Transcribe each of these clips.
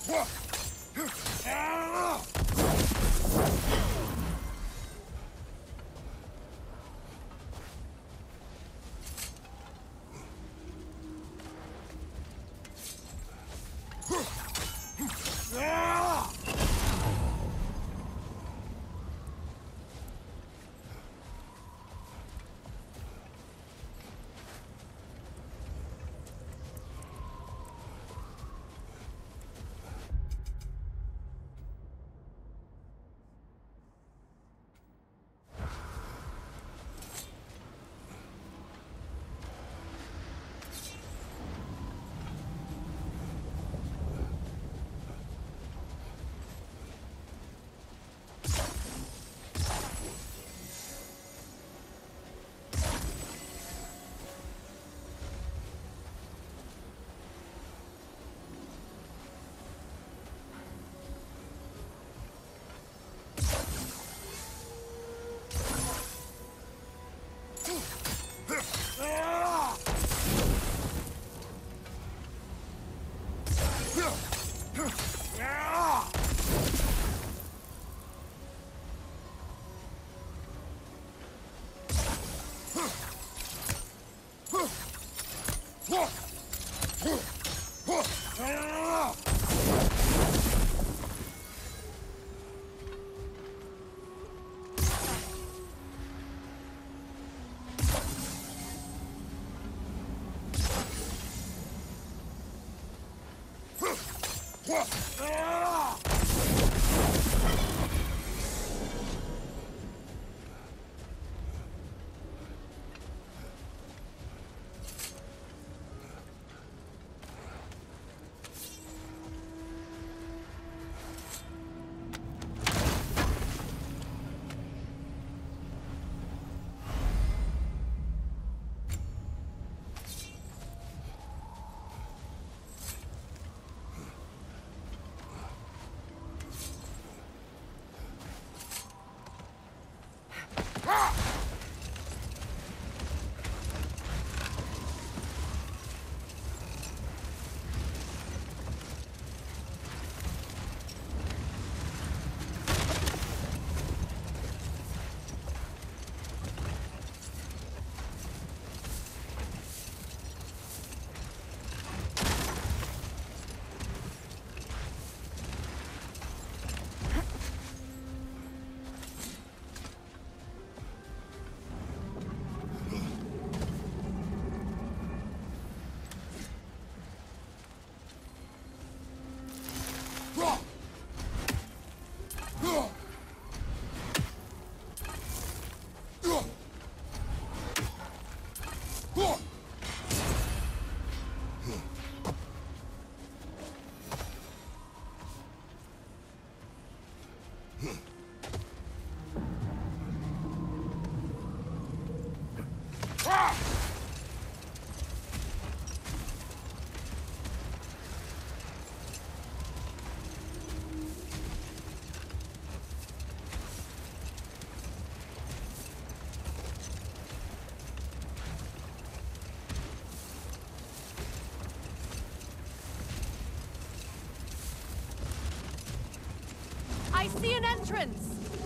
I see an entrance!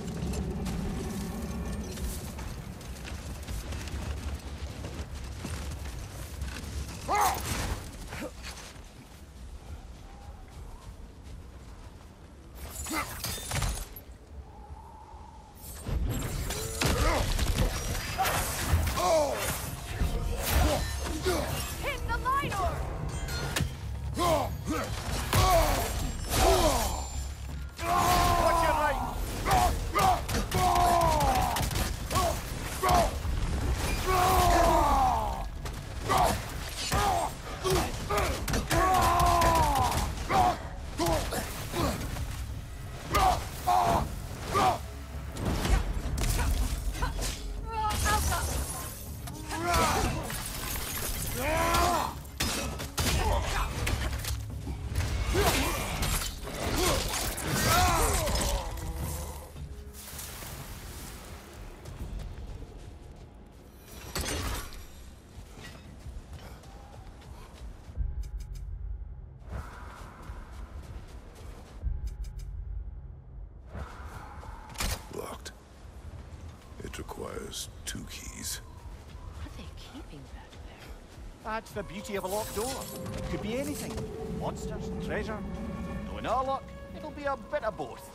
Hit the light orb! Watch your light! requires 2 keys. What are they keeping back there? That's the beauty of a locked door. It could be anything. Monsters, treasure. Though in our luck, it'll be a bit of both.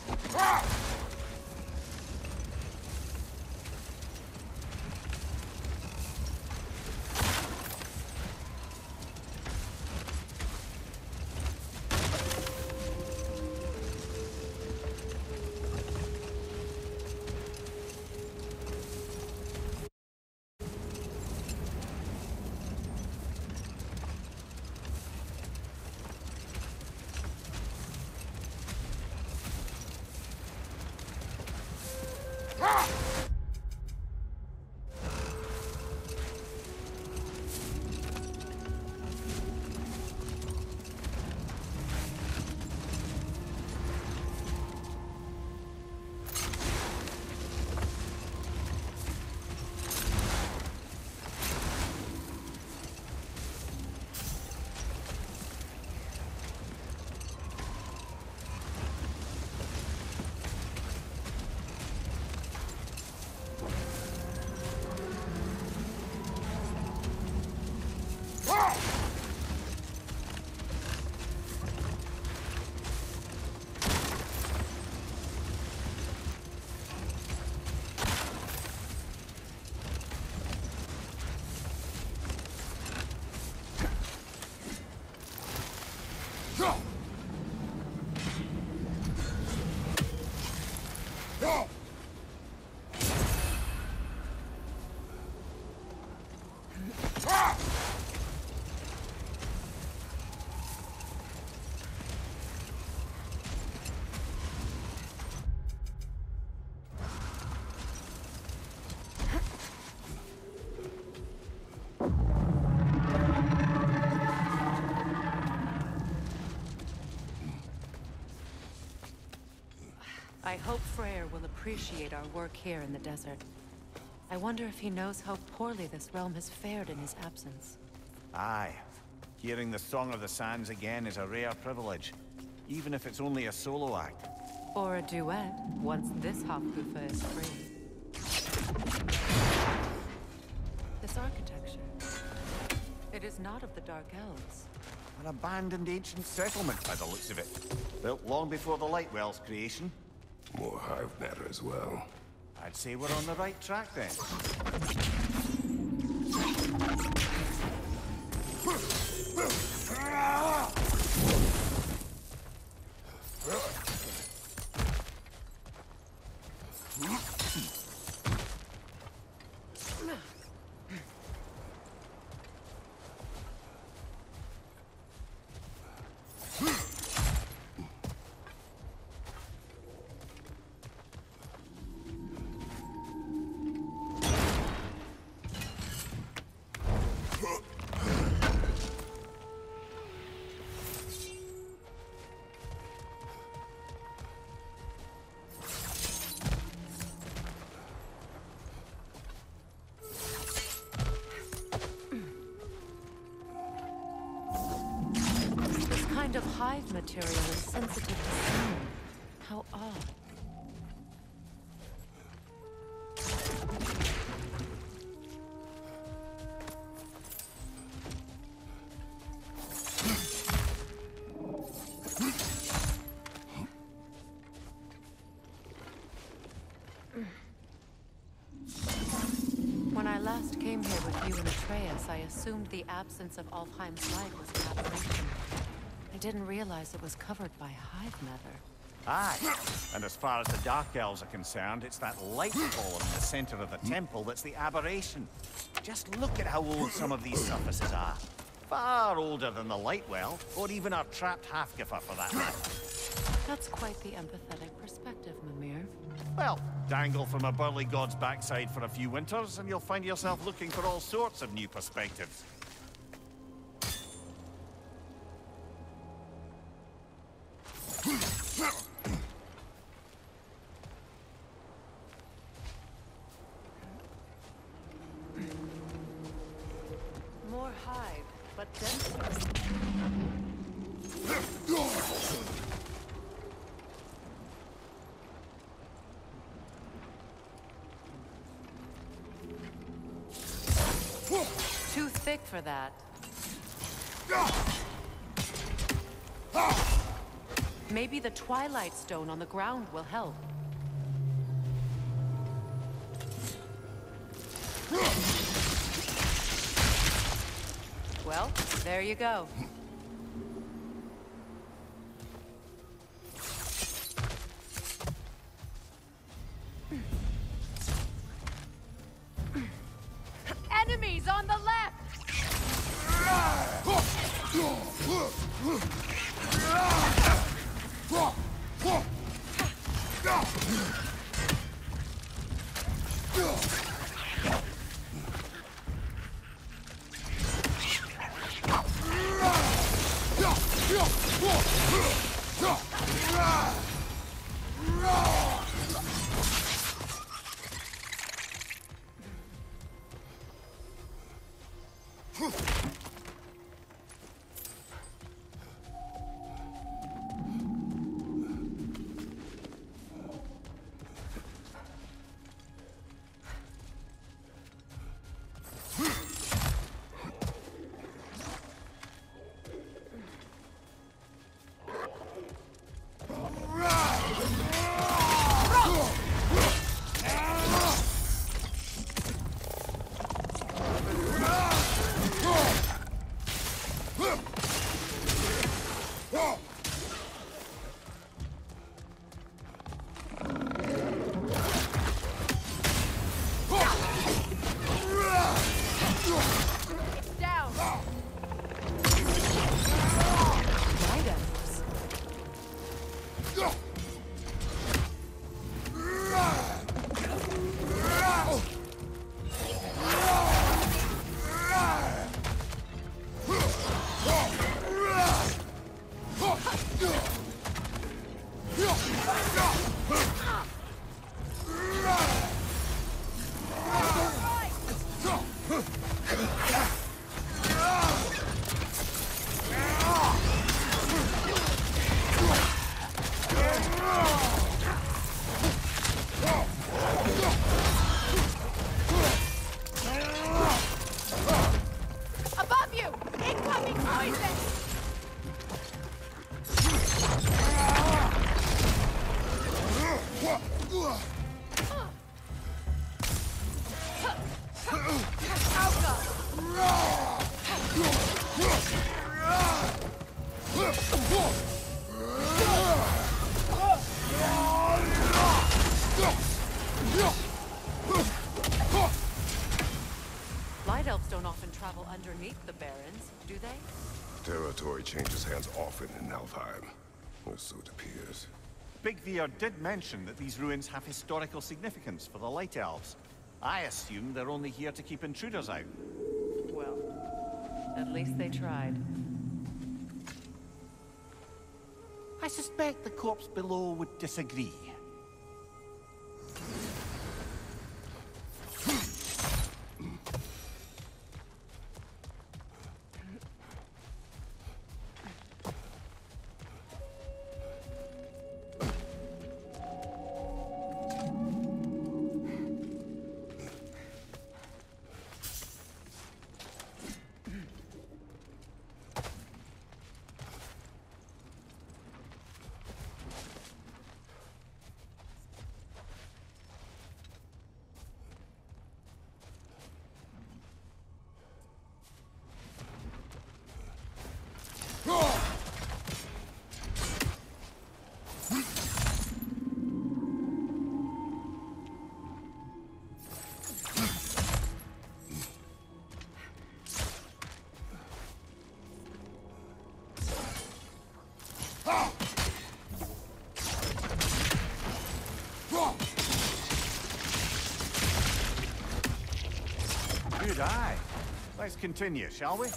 I hope Freyr will appreciate our work here in the desert. I wonder if he knows how poorly this realm has fared in his absence. Aye. Hearing the Song of the Sands again is a rare privilege, even if it's only a solo act. Or a duet, once this Hofgufa is free. This architecture. It is not of the Dark Elves. An abandoned ancient settlement by the looks of it. Built long before the Lightwell's creation. More hive matter as well. I'd say we're on the right track then. Kind of hive material is sensitive to sound. How odd. When I last came here with you and Atreus, I assumed the absence of Alfheim's light was an aberration. I didn't realize it was covered by hive matter. Aye. And as far as the Dark Elves are concerned, it's that light column in the center of the temple that's the aberration. Just look at how old some of these surfaces are. Far older than the Lightwell, or even our trapped Hafgifa for that matter. That's quite the empathetic perspective, Mimir. Well, dangle from a burly god's backside for a few winters, and you'll find yourself looking for all sorts of new perspectives. More hive, but denser. for that. Maybe the Twilight Stone on the ground will help. Well, there you go. Enemies on the left! Above you! Incoming poison! Light elves don't often travel underneath the Barrens, do they? Territory changes hands often in Alfheim. Or so it appears. Big Veer did mention that these ruins have historical significance for the Light Elves. I assume they're only here to keep intruders out. Well, at least they tried. I suspect the corpse below would disagree. Good eye. Let's continue, shall we?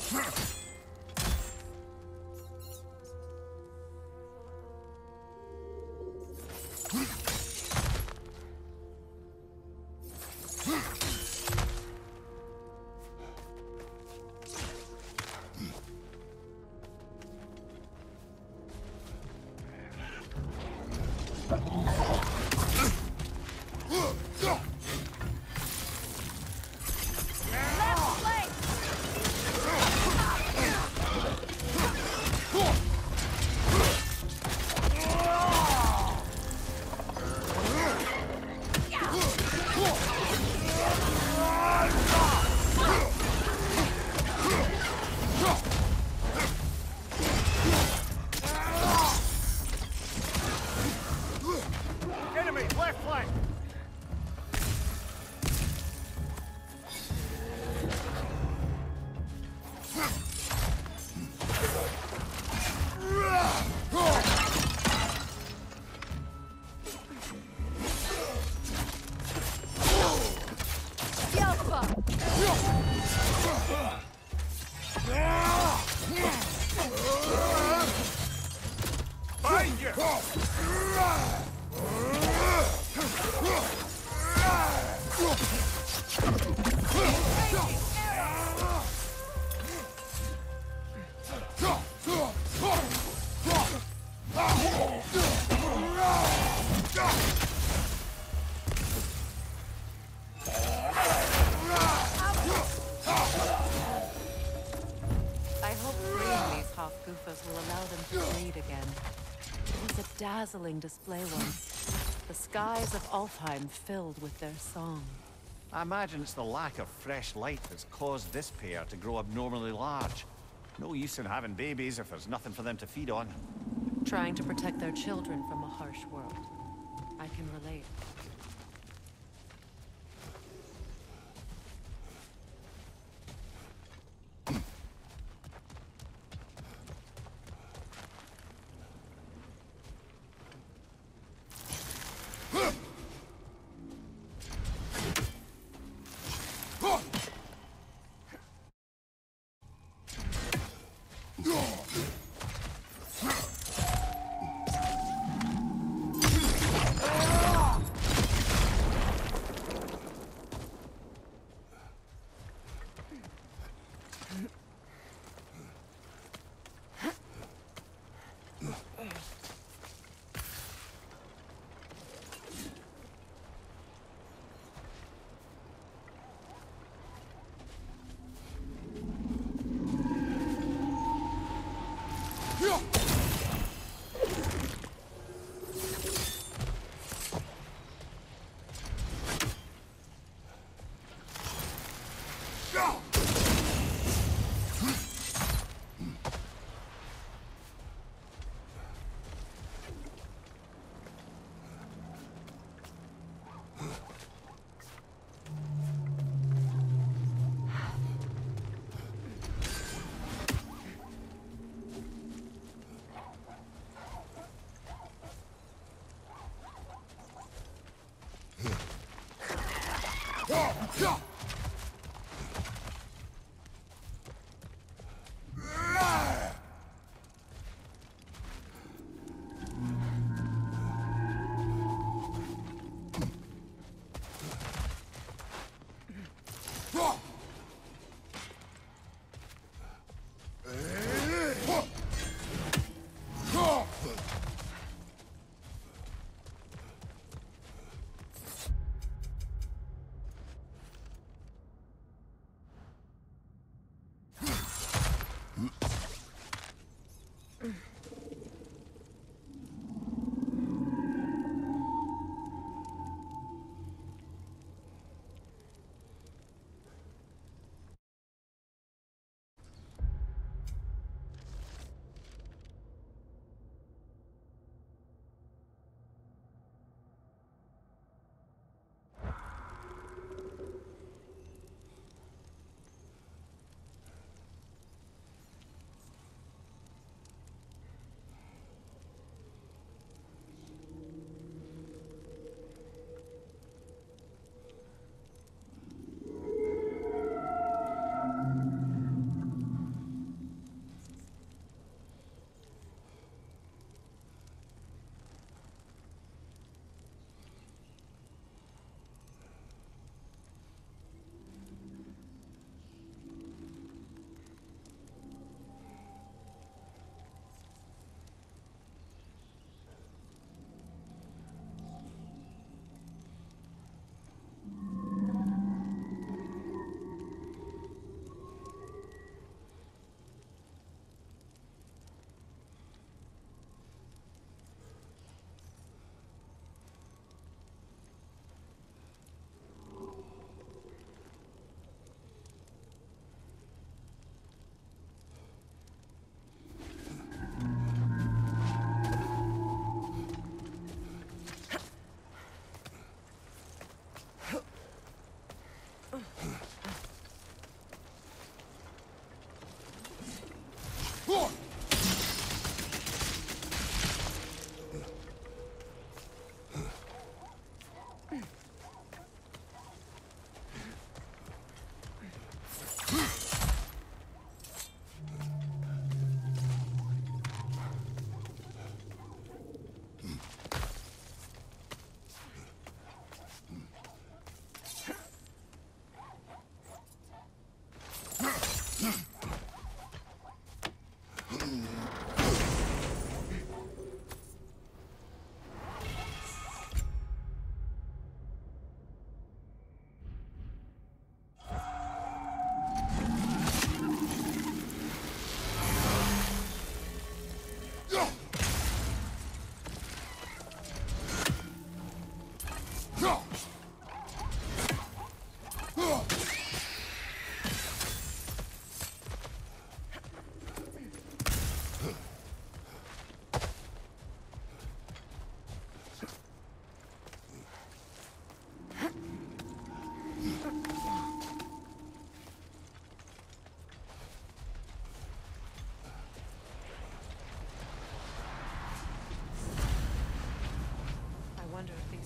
Enemy, left flank! Find you! I hope freeing these Hofgufas will allow them to breed again. It was a dazzling display once. The skies of Alfheim filled with their song. I imagine it's the lack of fresh light that's caused this pair to grow abnormally large. No use in having babies if there's nothing for them to feed on. Trying to protect their children from a harsh world. I can relate.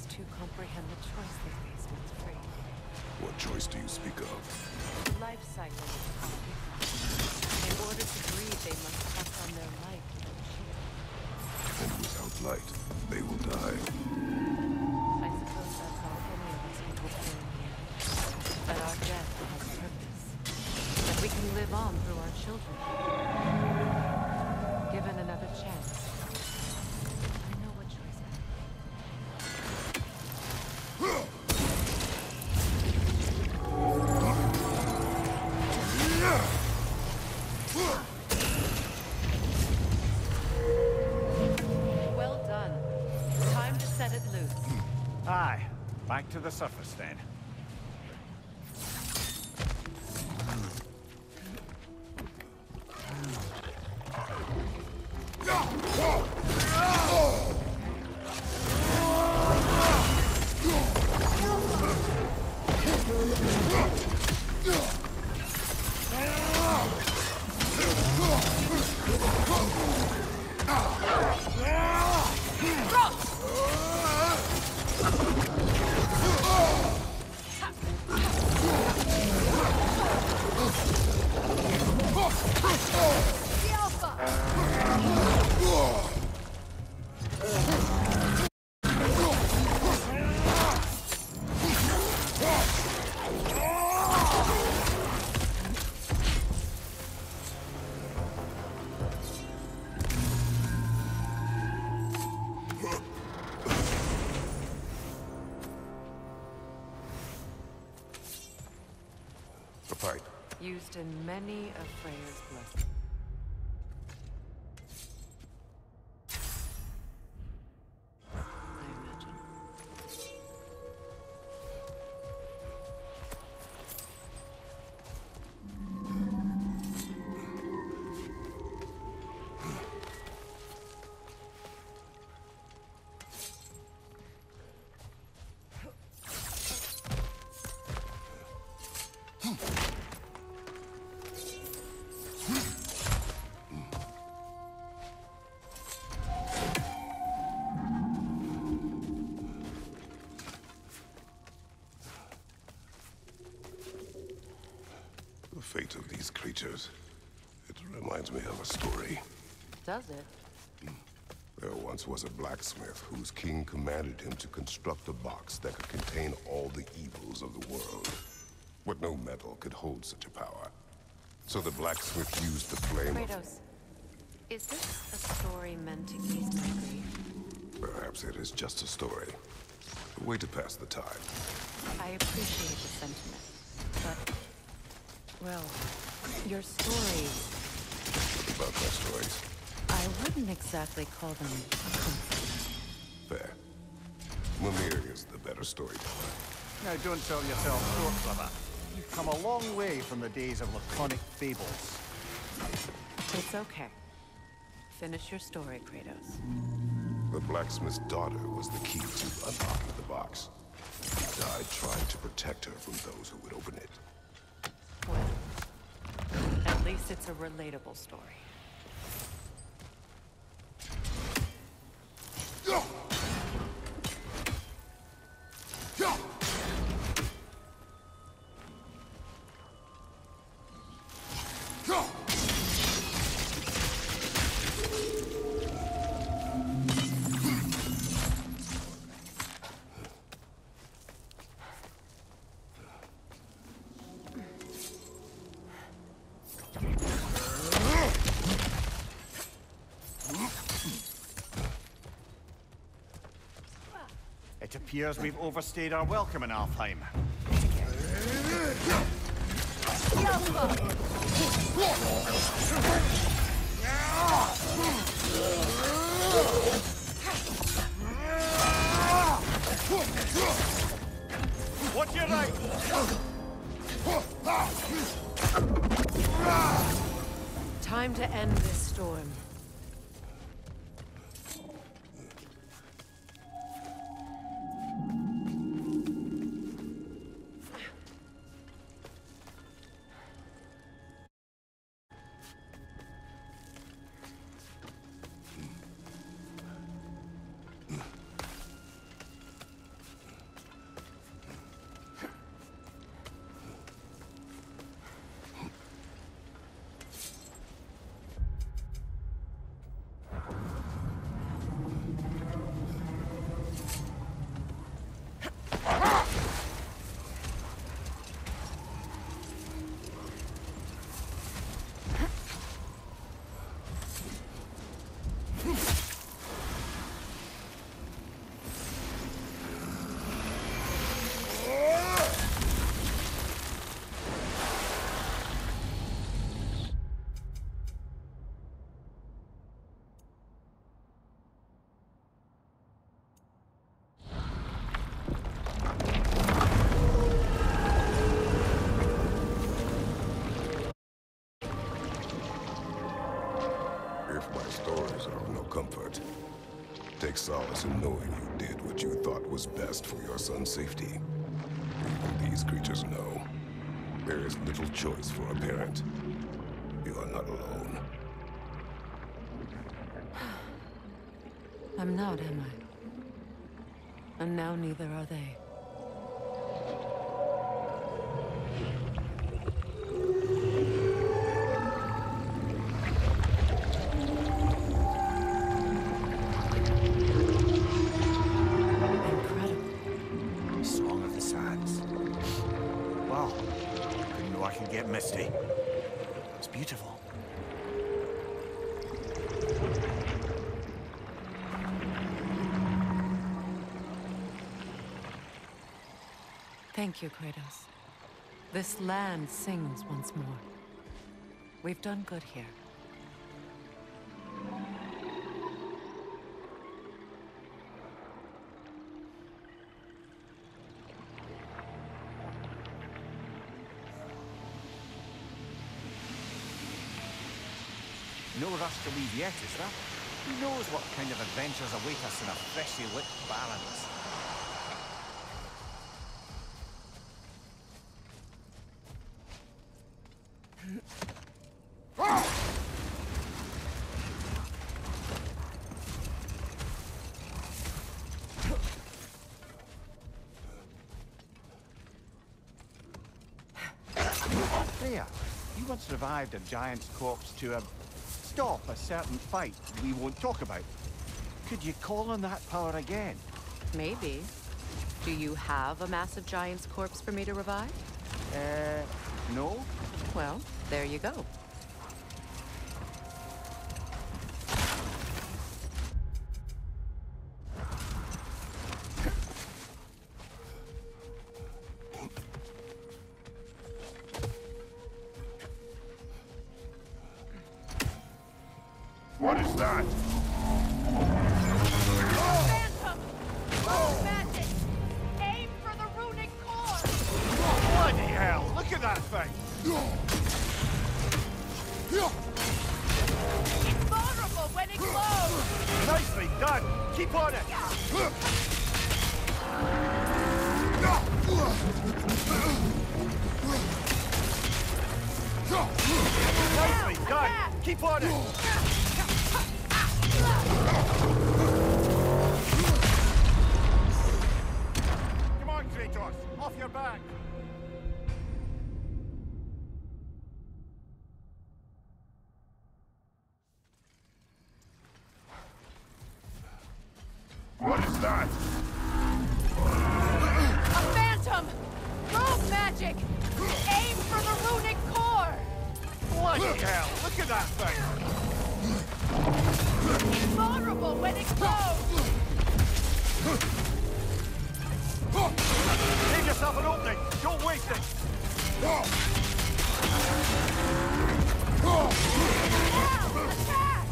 humans to comprehend the choice they faced once free. What choice do you speak of? The life cycle of the Half-Gufas. In order to breathe, they must pass on their light to the shield. And without light, they will die. I suppose that's all any of us can hope for in the end. That our death has purpose. That we can live on through our children. Given another chance, I know what choice I make. Well done. Time to set it loose. Aye, back to the surface then. The fight. Used in many of Freyr's blessings. I imagine. The fate of these creatures. It reminds me of a story. Does it? There once was a blacksmith whose king commanded him to construct a box that could contain all the evils of the world. But no metal could hold such a power. So the blacksmith used the flame of... Kratos, is this a story meant to ease my grief? Perhaps it is just a story. A way to pass the time. I appreciate the sentiment, but... well, your stories... What about my stories? I wouldn't exactly call them comfort. Fair. Mimir is the better storyteller. Now don't sell yourself short, brother. You've come a long way from the days of laconic fables. It's okay. Finish your story, Kratos. The blacksmith's daughter was the key to unlocking the box. He died trying to protect her from those who would open it. Well, at least it's a relatable story. It appears we've overstayed our welcome in Alfheim. Watch your right! Time to end this storm. if my stories are of no comfort, take solace in knowing you did what you thought was best for your son's safety. Even these creatures know there is little choice for a parent. You are not alone. I'm not, am I? And now neither are they. Incredible. Song of the Sands. Wow. Didn't know I could get misty. It's beautiful. Thank you, Kratos. This land sings once more. We've done good here. No rush to leave yet, is there? Who knows what kind of adventures await us in a freshly lit Barrens? Freya, you once revived a giant's corpse to stop a certain fight we won't talk about. Could you call on that power again? Maybe. Do you have a massive giant's corpse for me to revive? No? Well, there you go. What is that? Phantom! Rogue magic! Aim for the runic core! Bloody hell! Look at that thing! It's vulnerable when it glows! Nicely done! Keep on it! Nicely done! Keep on it! Come on, Kratos! Off your back! What is that? A phantom! Rogue magic! Aim for the runic core! Bloody hell! Look at that thing! It's vulnerable when it glows! Leave yourself an opening! Don't waste it! Now! Attack!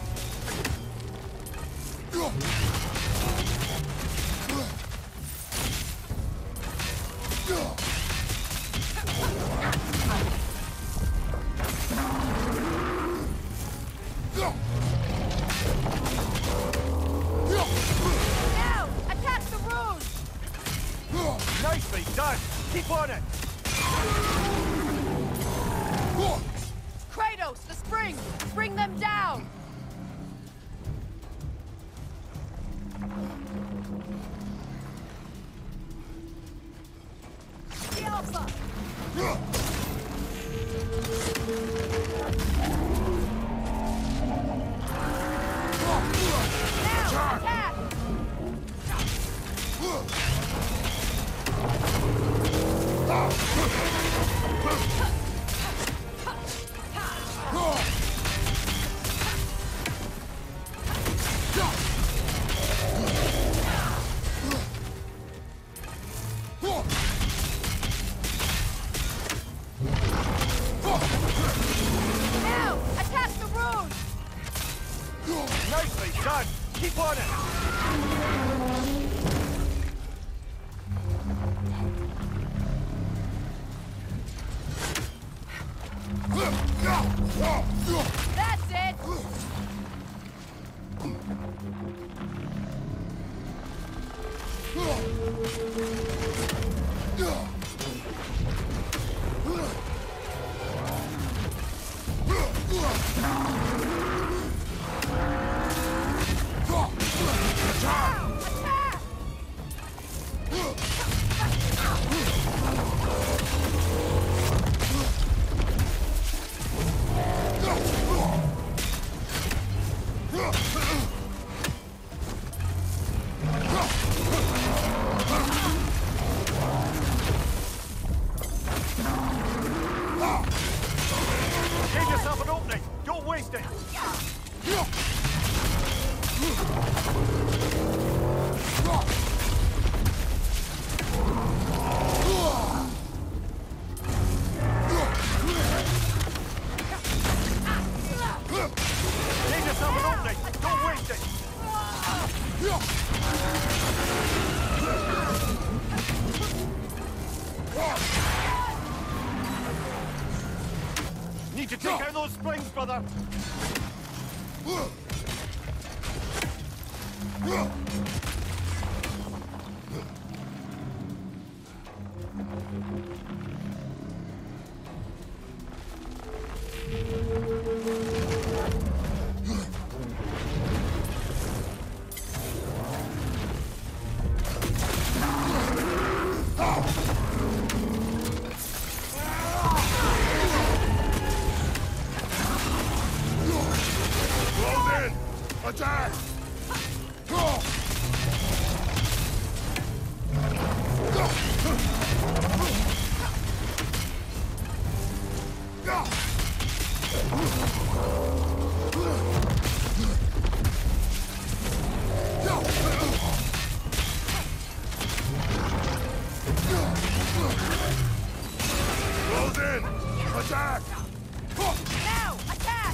Now! Attack the rune! Nicely done! Keep on it! Kratos, the spring! Bring them down! The Alpha! Now! Attack! Now! Attack the rune! Nicely done! Keep on it! That's it! Give yourself an opening! Don't waste it! Give yourself an opening! Don't waste it! Need to take out those springs, brother! Close in! Attack! Close in! Attack! Now! Attack!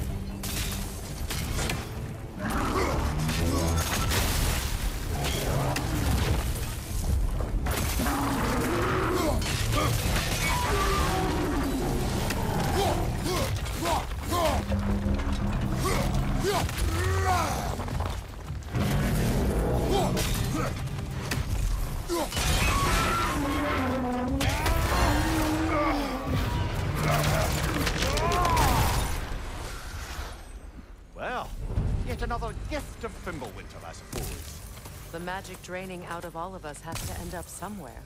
Well, yet another gift of Fimbulwinter, I suppose. The magic draining out of all of us has to end up somewhere.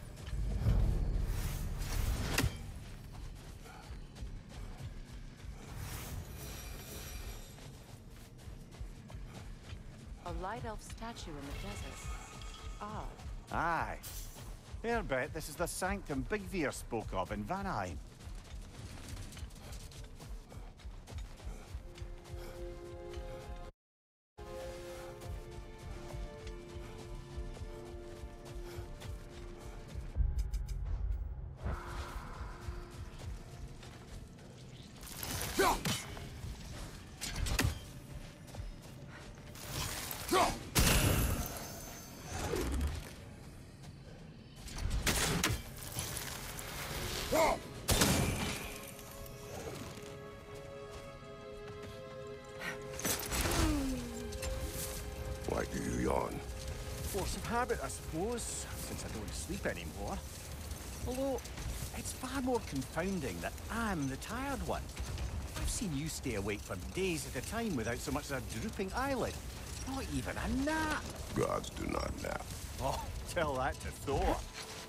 A light elf statue in the desert. Odd. Aye. Airbet, this is the sanctum Bigveer spoke of in Vanheim. Why do you yawn? Force of habit, I suppose, since I don't sleep anymore. Although, it's far more confounding that I'm the tired one. I've seen you stay awake for days at a time without so much as a drooping eyelid. Not even a nap. Gods do not nap. Oh, tell that to Thor.